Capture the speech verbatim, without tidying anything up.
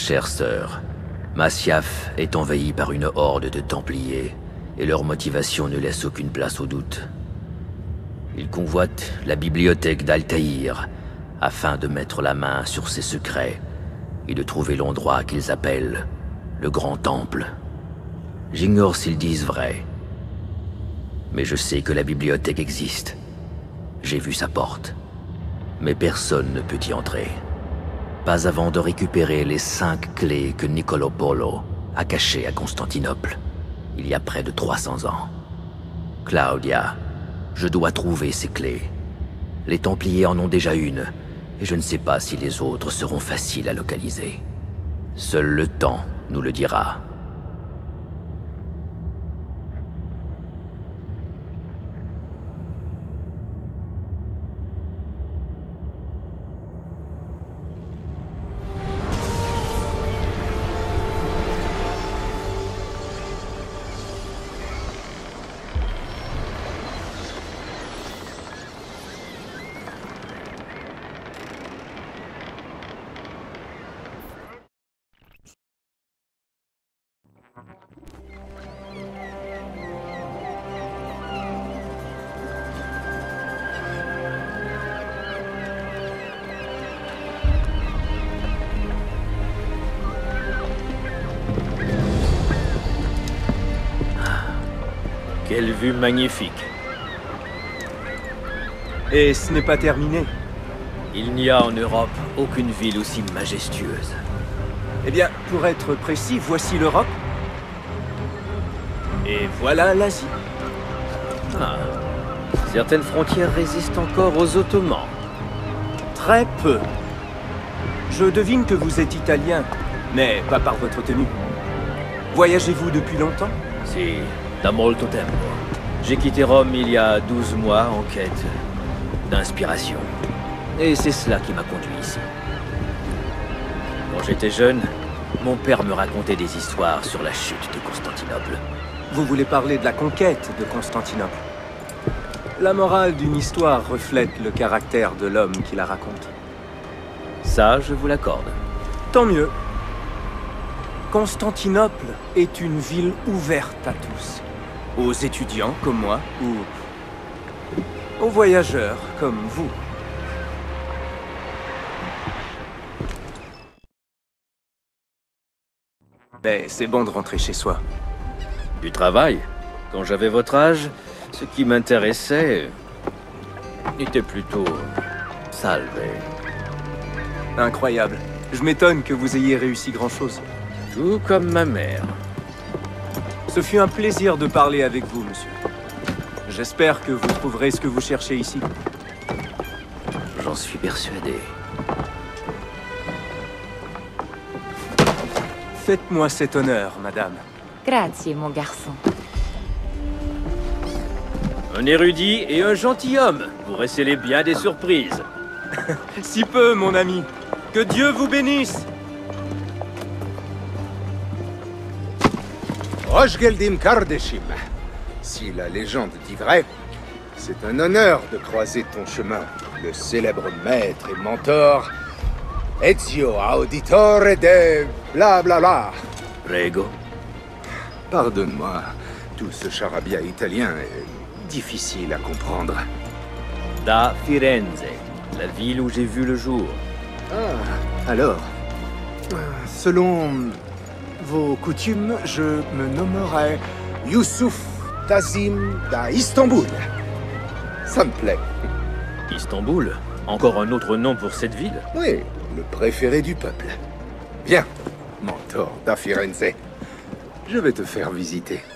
chère sœur, Masyaf est envahi par une horde de Templiers, et leur motivation ne laisse aucune place au doute. Ils convoitent la bibliothèque d'Altaïr, afin de mettre la main sur ses secrets, et de trouver l'endroit qu'ils appellent le Grand Temple. J'ignore s'ils disent vrai, mais je sais que la bibliothèque existe. J'ai vu sa porte, mais personne ne peut y entrer. Pas avant de récupérer les cinq clés que Niccolò Polo a cachées à Constantinople, il y a près de trois cents ans. Claudia, je dois trouver ces clés. Les Templiers en ont déjà une, et je ne sais pas si les autres seront faciles à localiser. Seul le temps nous le dira. Quelle vue magnifique. Et ce n'est pas terminé. Il n'y a en Europe aucune ville aussi majestueuse. Eh bien, pour être précis, voici l'Europe. Et voilà l'Asie. Ah. Certaines frontières résistent encore aux Ottomans. Très peu. Je devine que vous êtes italien, mais pas par votre tenue. Voyagez-vous depuis longtemps? Si, da molto tempo. J'ai quitté Rome il y a douze mois en quête d'inspiration. Et c'est cela qui m'a conduit ici. Quand j'étais jeune, mon père me racontait des histoires sur la chute de Constantinople. Vous voulez parler de la conquête de Constantinople? La morale d'une histoire reflète le caractère de l'homme qui la raconte. Ça, je vous l'accorde. Tant mieux. Constantinople est une ville ouverte à tous. Aux étudiants comme moi, ou aux voyageurs comme vous. Mais c'est bon de rentrer chez soi. Du travail. Quand j'avais votre âge, ce qui m'intéressait était plutôt salve. Incroyable. Je m'étonne que vous ayez réussi grand-chose. Tout comme ma mère. Ce fut un plaisir de parler avec vous, monsieur. J'espère que vous trouverez ce que vous cherchez ici. J'en suis persuadé. Faites-moi cet honneur, madame. Grazie, mon garçon. Un érudit et un gentilhomme. Vous récélez bien des surprises. Si peu, mon ami. Que Dieu vous bénisse. Rochgeldim Kardeshim. Si la légende dit vrai, c'est un honneur de croiser ton chemin, le célèbre maître et mentor Ezio Auditore de bla bla bla. Prego. Pardonne-moi, tout ce charabia italien est difficile à comprendre. Da Firenze, la ville où j'ai vu le jour. Ah, alors, selon vos coutumes, je me nommerai Youssouf Tazim da Istanbul. Ça me plaît. Istanbul? Encore un autre nom pour cette ville? Oui, le préféré du peuple. Viens, mentor da Firenze. Je vais te faire visiter.